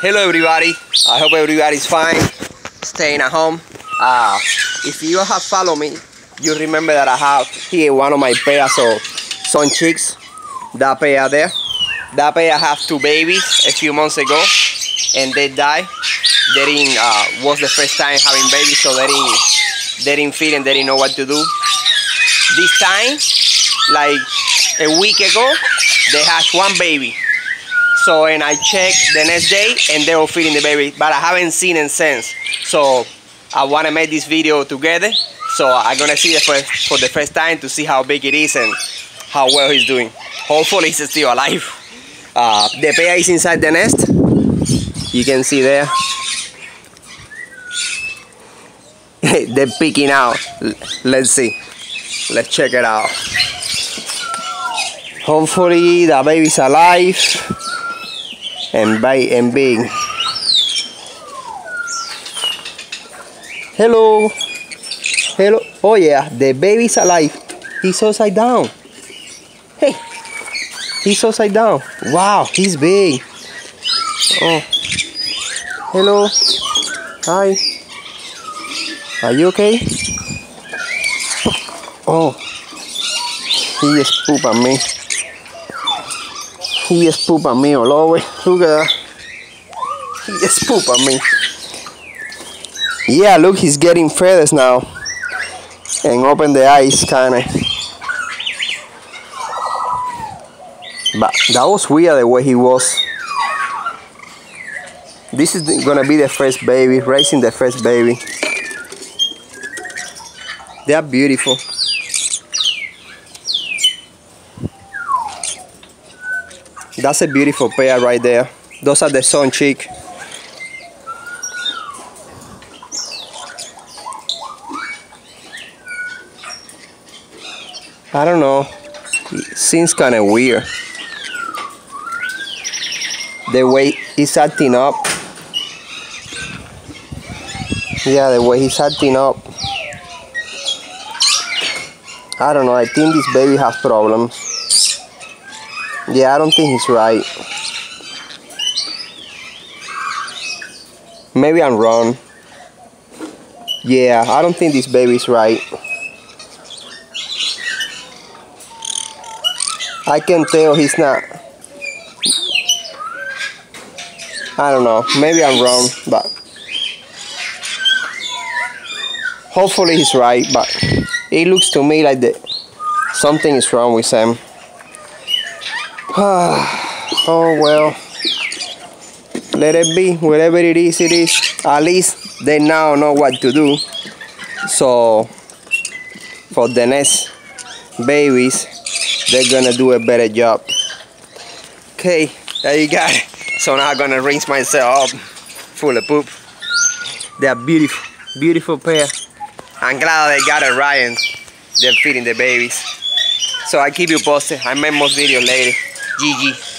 Hello everybody, I hope everybody's fine, staying at home. If you have followed me, you remember that I have here one of my pairs of sun chicks. That pair there. That pair have two babies a few months ago and they died. They didn't, was the first time having babies, so they didn't feel and they didn't know what to do. This time, like a week ago, they hatched one baby. So, and I checked the next day and they were feeding the baby, but I haven't seen him since. So I want to make this video together. So I'm gonna see it for the first time to see how big it is and how well he's doing. Hopefully he's still alive. The pair is inside the nest. You can see there. They're peeking out. Let's see. Let's check it out. Hopefully the baby's alive and big. Hello. Hello. Oh yeah, the baby's alive. He's upside down. Hey. He's upside down. Wow, he's big. Oh. Hello. Hi. Are you okay? Oh. He just pooped on me. He just pooped on me all over. Look at that. He just pooped on me. Yeah, look, he's getting feathers now. And open the eyes, kinda. But that was weird the way he was. This is gonna be the first baby, raising the first baby. They are beautiful. That's a beautiful pair right there. Those are the sun chick. I don't know. It seems kind of weird. The way he's acting up. Yeah, the way he's acting up. I don't know. I think this baby has problems. Yeah, I don't think he's right. Maybe I'm wrong. Yeah, I don't think this baby's right. I can tell he's not. I don't know. Maybe I'm wrong, but hopefully he's right. But it looks to me like something is wrong with him. Oh well, let it be. Whatever it is, it is. At least they now know what to do. So for the next babies, they're gonna do a better job. Okay, there you got it. So now I'm gonna rinse myself up full of poop. They're beautiful, beautiful pair. I'm glad they got it right and they're feeding the babies. So I keep you posted. I make more videos later. GG.